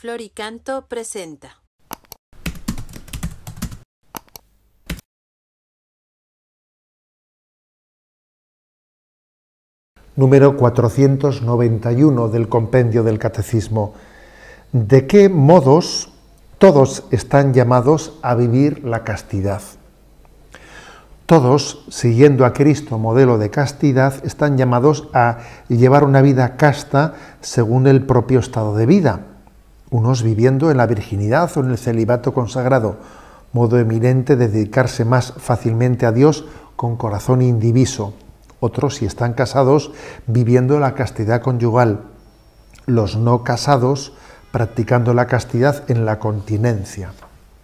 Floricanto presenta. Número 491 del Compendio del Catecismo. ¿De qué modos todos están llamados a vivir la castidad? Todos, siguiendo a Cristo, modelo de castidad, están llamados a llevar una vida casta según el propio estado de vida. Unos viviendo en la virginidad o en el celibato consagrado, modo eminente de dedicarse más fácilmente a Dios con corazón indiviso. Otros, si están casados, viviendo la castidad conyugal. Los no casados, practicando la castidad en la continencia.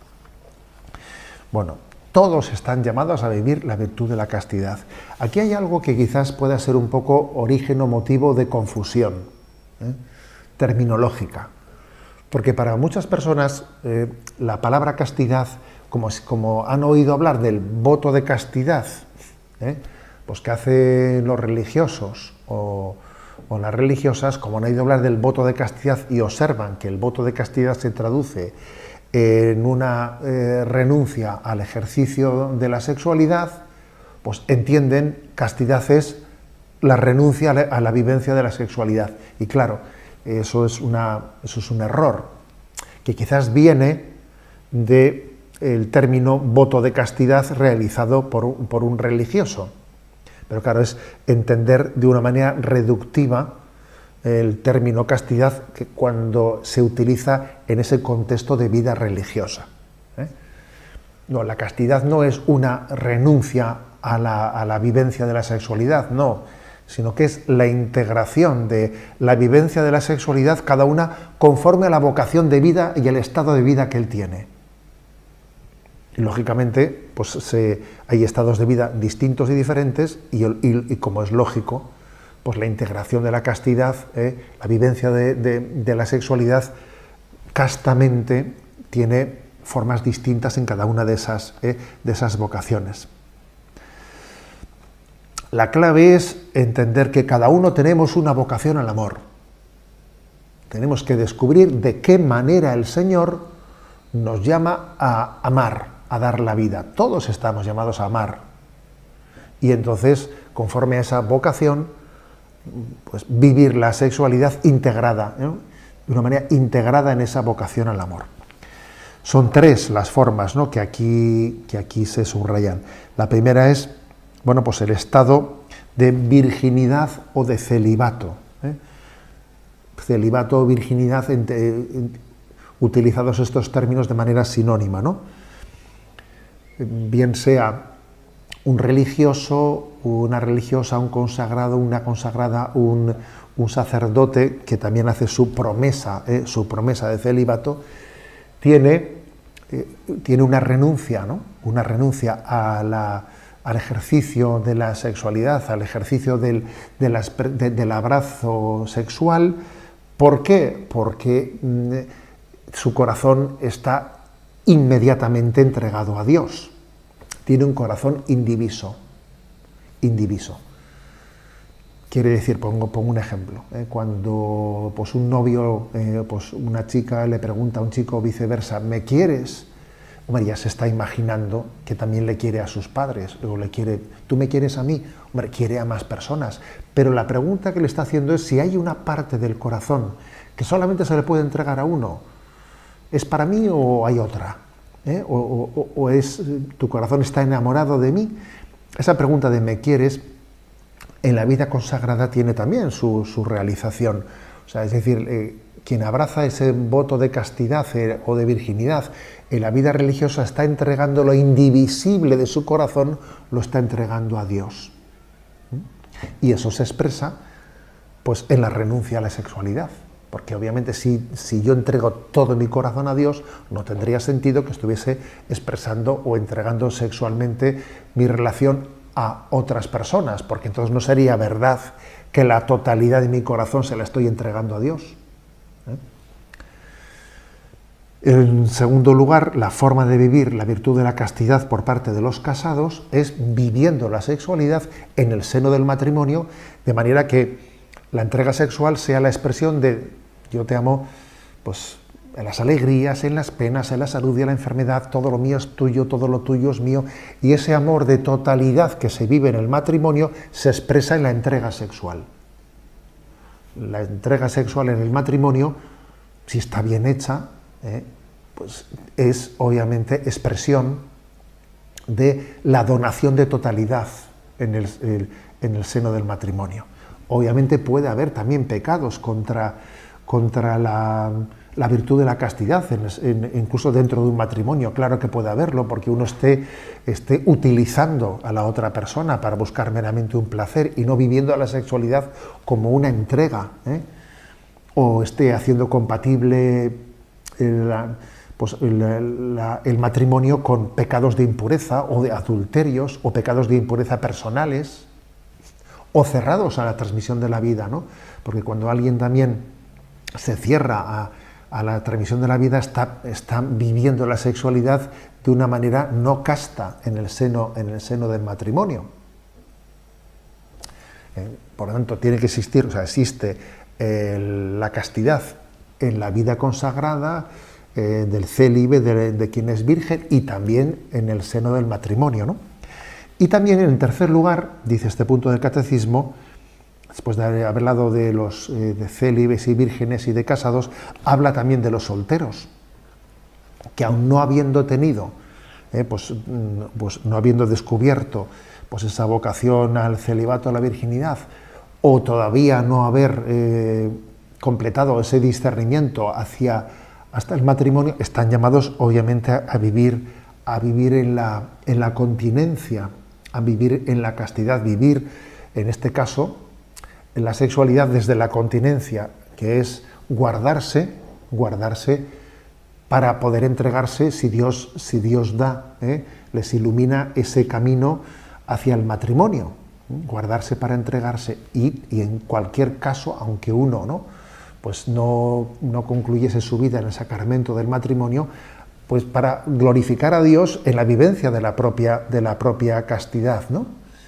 Bueno, todos están llamados a vivir la virtud de la castidad. Aquí hay algo que quizás pueda ser un poco origen o motivo de confusión terminológica. Porque para muchas personas la palabra castidad, como han oído hablar del voto de castidad, pues que hacen los religiosos o las religiosas, como han oído hablar del voto de castidad y observan que el voto de castidad se traduce en una renuncia al ejercicio de la sexualidad, pues entienden castidad es la renuncia a la vivencia de la sexualidad. Y claro, eso es un error, que quizás viene del término voto de castidad realizado por un religioso. Pero claro, es entender de una manera reductiva el término castidad que cuando se utiliza en ese contexto de vida religiosa. No, la castidad no es una renuncia a la vivencia de la sexualidad, no, sino que es la integración de la vivencia de la sexualidad, cada una conforme a la vocación de vida y el estado de vida que él tiene. Y lógicamente, pues hay estados de vida distintos y diferentes, y como es lógico, pues la integración de la castidad, la vivencia de la sexualidad, castamente tiene formas distintas en cada una de esas vocaciones. La clave es entender que cada uno tenemos una vocación al amor. Tenemos que descubrir de qué manera el Señor nos llama a amar, a dar la vida. Todos estamos llamados a amar. Y entonces, conforme a esa vocación, pues vivir la sexualidad integrada, de una manera integrada en esa vocación al amor. Son tres las formas, ¿no?, que aquí se subrayan. La primera es, bueno, pues el estado de virginidad o de celibato. Celibato o virginidad, utilizados estos términos de manera sinónima, ¿no? Bien sea un religioso, una religiosa, un consagrado, una consagrada, un sacerdote que también hace su promesa de celibato, tiene una renuncia, ¿no?, una renuncia al ejercicio de la sexualidad, al ejercicio del abrazo sexual. ¿Por qué? Porque su corazón está inmediatamente entregado a Dios. Tiene un corazón indiviso. Quiere decir, pongo un ejemplo. Cuando pues un novio, pues una chica le pregunta a un chico o viceversa, ¿me quieres? Hombre, ya se está imaginando que también le quiere a sus padres, luego le quiere, ¿tú me quieres a mí? Hombre, quiere a más personas. Pero la pregunta que le está haciendo es si hay una parte del corazón que solamente se le puede entregar a uno. ¿Es para mí o hay otra? ¿O es tu corazón está enamorado de mí? Esa pregunta de ¿me quieres? En la vida consagrada tiene también su realización. O sea, es decir, quien abraza ese voto de castidad o de virginidad en la vida religiosa está entregando lo indivisible de su corazón, lo está entregando a Dios. Y eso se expresa pues en la renuncia a la sexualidad. Porque obviamente si yo entrego todo mi corazón a Dios, no tendría sentido que estuviese expresando o entregando sexualmente mi relación a otras personas, porque entonces no sería verdad que la totalidad de mi corazón se la estoy entregando a Dios. En segundo lugar, la forma de vivir la virtud de la castidad por parte de los casados es viviendo la sexualidad en el seno del matrimonio, de manera que la entrega sexual sea la expresión de yo te amo, pues en las alegrías, en las penas, en la salud y en la enfermedad, todo lo mío es tuyo, todo lo tuyo es mío, y ese amor de totalidad que se vive en el matrimonio se expresa en la entrega sexual. La entrega sexual en el matrimonio, si está bien hecha, pues es obviamente expresión de la donación de totalidad en el seno del matrimonio. Obviamente puede haber también pecados contra la virtud de la castidad, incluso dentro de un matrimonio, claro que puede haberlo, porque uno esté utilizando a la otra persona para buscar meramente un placer y no viviendo la sexualidad como una entrega, o esté haciendo compatible el matrimonio con pecados de impureza o de adulterios o pecados de impureza personales o cerrados a la transmisión de la vida, ¿no? Porque cuando alguien también se cierra a la transmisión de la vida, está viviendo la sexualidad de una manera no casta en el seno del matrimonio. Por lo tanto, tiene que existir, o sea, existe la castidad en la vida consagrada, del célibe, de quien es virgen, y también en el seno del matrimonio, ¿no? Y también, en tercer lugar, dice este punto del catecismo, después de haber hablado de los de célibes y vírgenes y de casados, habla también de los solteros, que aun no habiendo tenido, pues no habiendo descubierto pues esa vocación al celibato, a la virginidad, o todavía no haber completado ese discernimiento hasta el matrimonio, están llamados obviamente a vivir en la continencia, a vivir en la castidad, vivir en este caso en la sexualidad desde la continencia, que es guardarse para poder entregarse si Dios da, les ilumina ese camino hacia el matrimonio, guardarse para entregarse y en cualquier caso, aunque uno pues no concluyese su vida en el sacramento del matrimonio, pues para glorificar a Dios en la vivencia de la propia castidad, ¿no?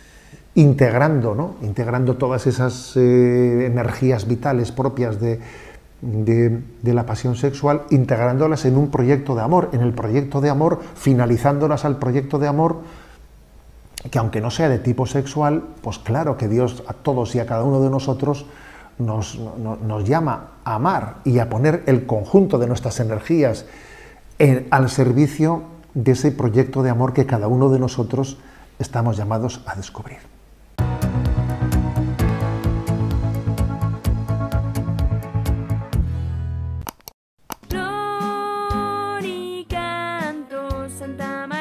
Integrando todas esas energías vitales propias de la pasión sexual, integrándolas en un proyecto de amor, finalizándolas al proyecto de amor, que aunque no sea de tipo sexual, pues claro que Dios a todos y a cada uno de nosotros nos llama a amar y a poner el conjunto de nuestras energías al servicio de ese proyecto de amor que cada uno de nosotros estamos llamados a descubrir. Flor y canto, Santa María.